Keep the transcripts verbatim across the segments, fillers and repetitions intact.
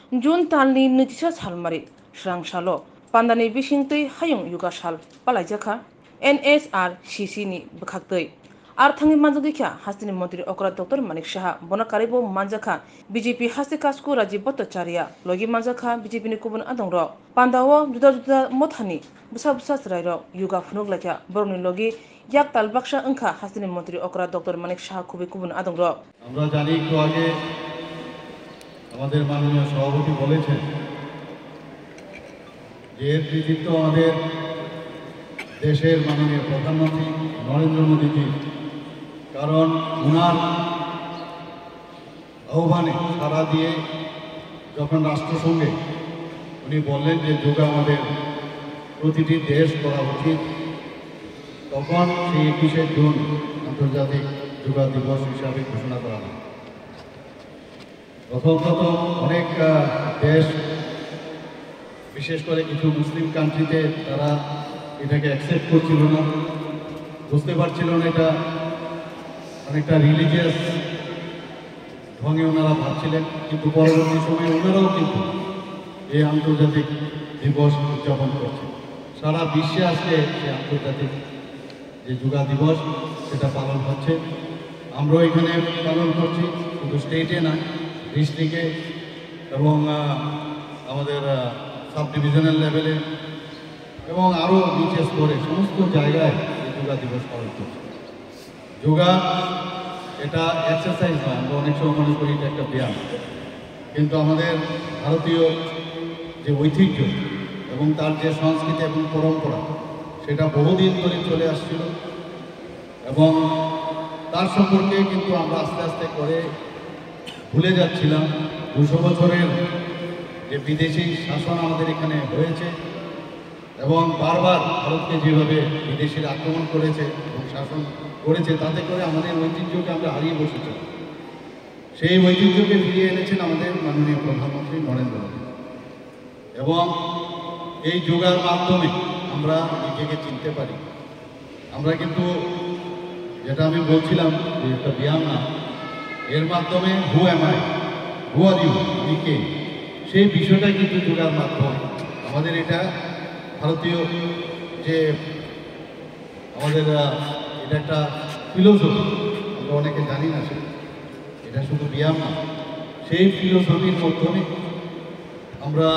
Jun talni nitisa salmari srang salo pandani bisingtui hayung yuga sal palaijaka N S R C C ni bkhaktui ar thangi manjagikha hastini mantri okra Doctor Manik Saha bonakaribo manjaka B J P hasti kasku Rajiv Bhattacharya logi manjaka B J P ni kubun adongrok pandao juda juda mothani busa busa srairok yuga phunuk lakha borni logi yak talbaksa angkha hastini mantri okra Doctor Manik Saha kubi kubun adongrok আমরা জানি একটু আগে আমাদের মাননীয় সভাপতি বলেছেন যে এর কৃতিত্ব আমাদের দেশের মাননীয় প্রধানমন্ত্রী নরেন্দ্র মোদীজি, কারণ ওনার আহ্বানে সাড়া দিয়ে যখন রাষ্ট্রসংঘে উনি বললেন যে যোগা আমাদের প্রতিটি দেশ করা উচিত, তখন সেই একুশে জুন আন্তর্জাতিক যোগা দিবস হিসাবে ঘোষণা করা হয়। প্রথম প্রথম অনেক দেশ, বিশেষ করে কিছু মুসলিম কান্ট্রিতে তারা এটাকে অ্যাকসেপ্ট করছিল না, বুঝতে পারছিল না এটা অনেকটা রিলিজিয়াস ঢঙে ওনারা ভাবছিলেন। কিন্তু পরবর্তী সময়ে ওনারাও কিন্তু এই আন্তর্জাতিক দিবস উদযাপন করছে। সারা বিশ্বে আজকে সেই আন্তর্জাতিক যে যোগা দিবস সেটা পালন হচ্ছে। আমরাও এখানে পালন করছি, শুধু স্টেটে না, ডিস্ট্রিক্টে এবং আমাদের সাব ডিভিশনাল লেভেলে এবং আরও নিচে স্তরে সমস্ত জায়গায় এই যোগা দিবস পালন করছে। যোগা এটা এক্সারসাইজ নয়, আমরা অনেক সময় মনে করি এটা একটা ব্যায়াম, কিন্তু আমাদের ভারতীয় যে ঐতিহ্য এবং তার যে সংস্কৃতি এবং পরম্পরা সেটা বহুদিন ধরে চলে আসছিল এবং তার সম্পর্কে কিন্তু আমরা আস্তে আস্তে করে ভুলে যাচ্ছিলাম। দুশো বছরের যে বিদেশি শাসন আমাদের এখানে হয়েছে এবং বারবার ভারতকে যেভাবে বিদেশিরা আক্রমণ করেছে এবং শাসন করেছে, তাতে করে আমাদের ঐতিহ্যকে আমরা হারিয়ে বসেছি। সেই ঐতিহ্যকে ফিরিয়ে এনেছেন আমাদের মাননীয় প্রধানমন্ত্রী নরেন্দ্র মোদী এবং এই যোগার মাধ্যমে আমরা নিজেকে চিনতে পারি। আমরা কিন্তু, যেটা আমি বলছিলাম যে একটা ব্যায়াম না, এর মাধ্যমে who am I, who are you, আমি কে, সেই বিষয়টা কিন্তু যোগার মাধ্যম। আমাদের এটা ভারতীয় যে আমাদের এটা একটা ফিলোসফি, আমরা অনেকে জানি না, সে এটা শুধু ব্যায়াম না, সেই ফিলোসফির মাধ্যমে আমরা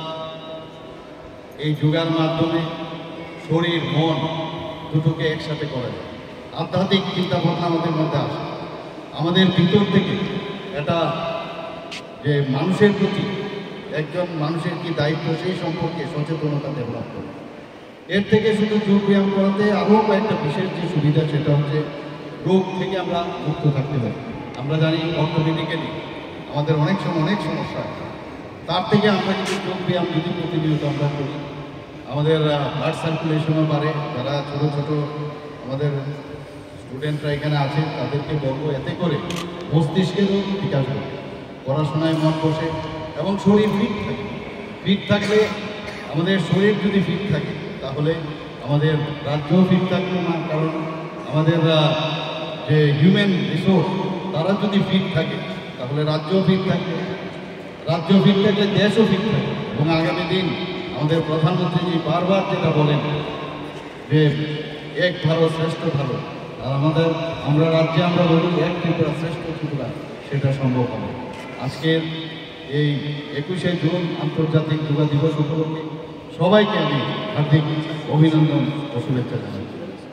এই যোগার মাধ্যমে শরীর মন দুটোকে একসাথে করা যায়। আধ্যাত্মিক চিন্তাভাবনা আমাদের মধ্যে আসে, আমাদের ভিতর থেকে এটা যে মানুষের প্রতি একজন মানুষের কি দায়িত্ব সেই সম্পর্কে সচেতনতা ডেভেলপ করে। এর থেকে শুধু যোগ ব্যায়াম করাতে আরও কয়েকটা বিশেষ যে সুবিধা, সেটা হচ্ছে রোগ থেকে আমরা মুক্ত থাকতে পারি। আমরা জানি অর্থোপেডিক্যালি আমাদের অনেক সময় অনেক সমস্যা, তার থেকে আমরা কিন্তু যোগ ব্যায়াম যদি প্রতিনিয়ত আমরা করি, আমাদের ব্লাড সার্কুলেশনও বাড়ে। যারা ছোটো ছোটো আমাদের স্টুডেন্টরা এখানে আছে তাদেরকে বলবো, এতে করে মস্তিষ্কেরও বিকাশ হবে, পড়াশোনায় মন বসে এবং শরীর ফিট থাকে। ফিট থাকলে, আমাদের শরীর যদি ফিট থাকে তাহলে আমাদের রাজ্যও ফিট থাকবে না, কারণ আমাদের যে হিউম্যান রিসোর্স তারা যদি ফিট থাকে তাহলে রাজ্যও ফিট থাকবে, রাজ্য ফিট থাকলে দেশও ফিট থাকবে। এবং আগামী দিন আমাদের প্রধানমন্ত্রীজি বারবার যেটা বলেন যে এক ভারত শ্রেষ্ঠ ভারত, আর আমাদের আমরা রাজ্যে আমরা বলি এক ত্রিপুরা শ্রেষ্ঠ ত্রিপুরা, সেটা সম্ভব হবে। আজকের এই একুশে জুন আন্তর্জাতিক যোগা দিবস উপলক্ষে সবাইকে আমি হার্দিক অভিনন্দন ও শুভেচ্ছা জানাই।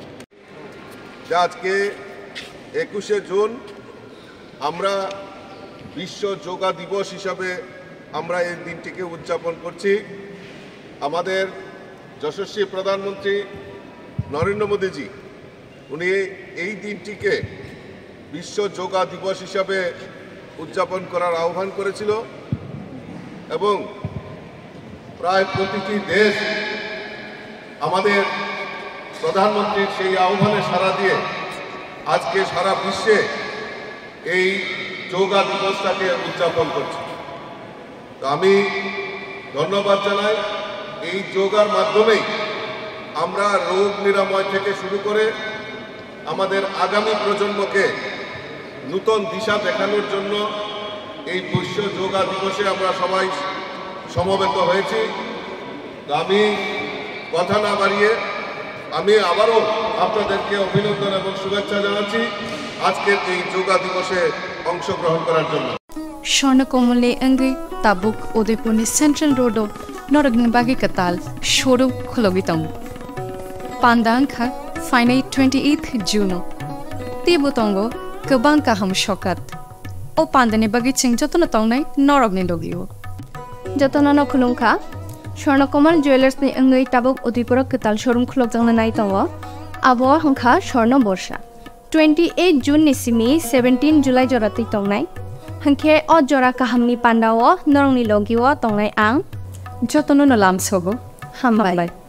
আজকে একুশে জুন আমরা বিশ্ব যোগা দিবস হিসাবে আমরা এই দিনটিকে উদযাপন করছি। আমাদের যশস্বী প্রধানমন্ত্রী নরেন্দ্র মোদীজি উনি এই দিনটিকে বিশ্ব যোগা দিবস হিসাবে উদযাপন করার আহ্বান করেছিল এবং প্রায় প্রতিটি দেশ আমাদের প্রধানমন্ত্রীর সেই আহ্বানে সাড়া দিয়ে আজকে সারা বিশ্বে এই যোগা দিবসটাকে উদযাপন করছে। তো আমি ধন্যবাদ জানাই, এই যোগার মাধ্যমেই আমরা রোগ নিরাময় থেকে শুরু করে আমাদের আগামী প্রজন্মকে নূতন দিশা দেখানোর জন্য এই বিশ্ব যোগা দিবসে আমরা সবাই সমবেত হয়েছি। তো আমি কথা না বাড়িয়ে আমি আবারও আপনাদেরকে অভিনন্দন এবং শুভেচ্ছা জানাচ্ছি আজকের এই যোগা দিবসে অংশগ্রহণ করার জন্য। স্বর্ণকমলে অঙ্গি তাবুক উদয়পুরনি সেন্ট্রাল রোডো নরগনি বাগি কাতাল শোরুম খলগিতং পান্দাংখা ফাইনাই টুয়েंटी एट जुनो তিবুতঙ্গ গোবাং কাহাম শকাত ও পান্দানি বাগি চিং যতন তংনাই নরগনি লগিও যতন খুলুংখা স্বর্ণকমল জুয়েলার্সনি অঙ্গি তাবুক উদয়পুর কাতাল শোরুম খলগজাংনা নাই তঙ্গ আবহাওয়া হংখা স্বর্ণ বর্ষা টুয়েंटी एट जुन निसिमी सेवेंटीन जुलाई जराति तंगनाय हंखे अ जरा काहामनि पान्डाओ नरंनि लगिओ तंगनाय आं যতন নলাম সগো हामबाय।